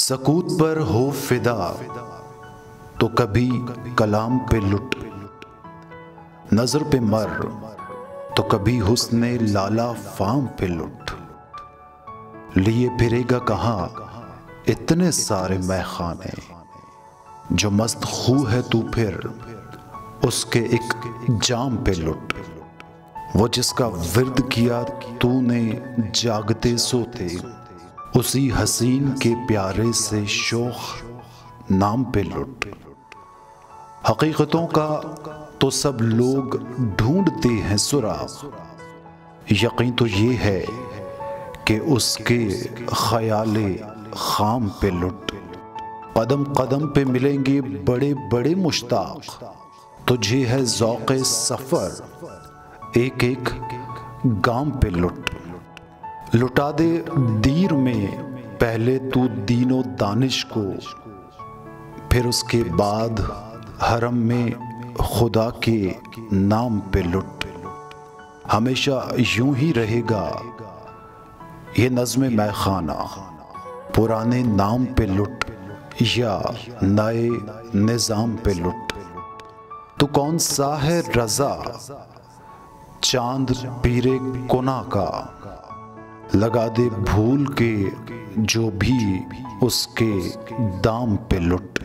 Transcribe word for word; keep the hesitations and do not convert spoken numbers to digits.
सकूत पर हो फिदा तो कभी कलाम पे लुट, नजर पे मर तो कभी हुस्ने लाला फाम पे लुट। लिए फिरेगा कहाँ इतने सारे मैखाने, जो मस्त खू है तू फिर उसके एक जाम पे लुट। वो जिसका विर्द किया तूने जागते सोते, उसी हसीन के प्यारे से शोख नाम पे लुट। हकीकतों का तो सब लोग ढूंढते हैं सुराग, यकीन तो ये है कि उसके ख्याले खाम पे लुट। कदम कदम पे मिलेंगे बड़े बड़े मुश्ताक, तुझे है ज़ौक़े सफ़र एक एक गाम पे लुट। लुटा दे दीर में पहले तू दीनो दानिश को, फिर उसके बाद हरम में खुदा के नाम पे लुट। हमेशा यूं ही रहेगा ये नज़्म मैखाना, पुराने नाम पे लुट या नए निज़ाम पे लुट। तू कौन सा है रज़ा चांद पीरे कुना का, लगा दे भूल के जो भी उसके दाम पे लुट।